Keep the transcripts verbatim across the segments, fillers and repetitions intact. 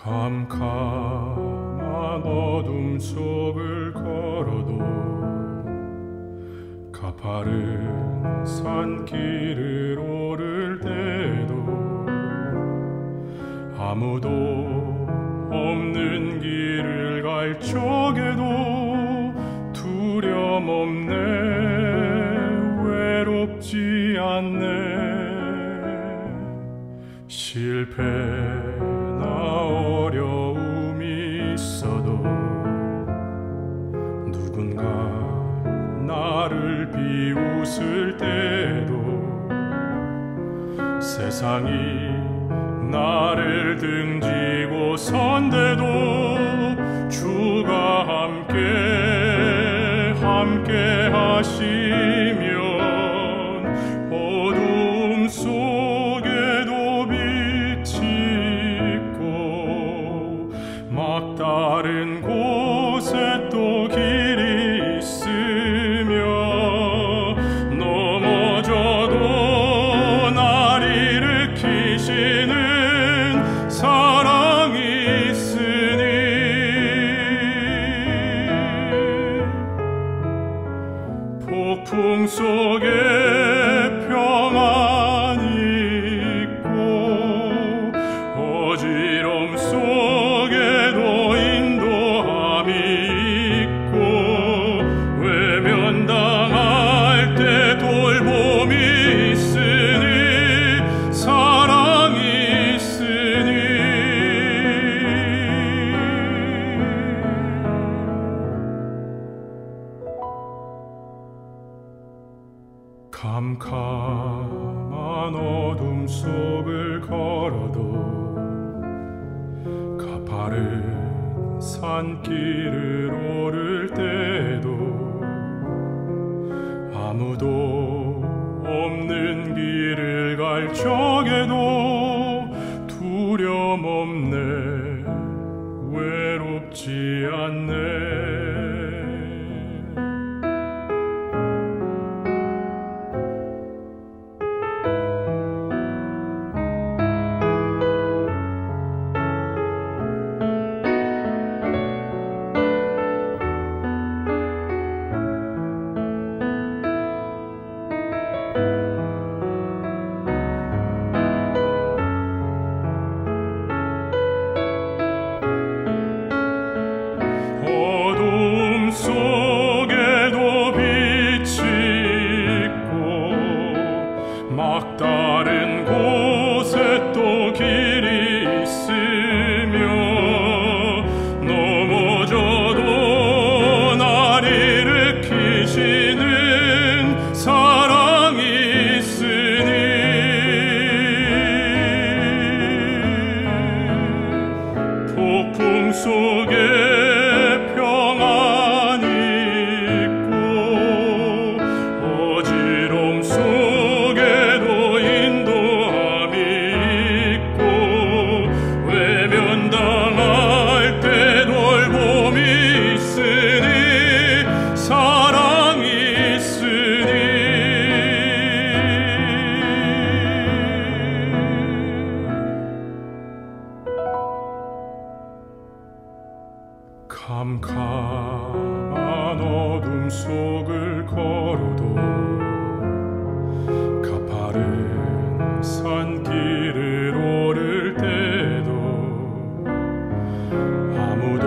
캄캄한 어둠 속을 걸어도 가파른 산길을 오를 때도 아무도 없는 길을 갈 적에도 두려움 없네, 외롭지 않네. 실패나 어려움이 있어도 누군가 나를 비웃을 때도 세상이 나를 등지고 선데도 주가 함께 함께 하시면 어둠 속에도 빛이 있고 막다른 곳에 또 길이 있으며 넘어져도 날 일으키시는 사랑이 있으니 폭풍 속에 평안이 있고 어지러움 속에도 인도함이 있고 외면당할 때 돌봄이 있으니 사랑이 있으니 캄캄한 어둠 속을 걸어도 가파른 산길을 오를 때도 아무도 없는 길을 갈 적에도 두려움 없네, 외롭지 않네. 어둠 속에도 빛이 있고 막다른 곳에 또 길이 있으며 넘어져도 날 일으키시는 사랑이 있으니 폭풍 속에 평안이 있고 어지러움 속에도 인도함이 있고 외면당할 때 돌봄이 있으니 사랑이 있으니 캄캄한 어둠 속을 걸어도 가파른 산길을 오를 때도 아무도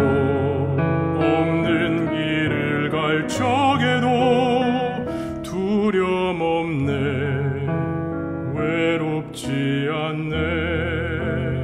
없는 길을 갈 적에도 두려움 없네, 외롭지 않네.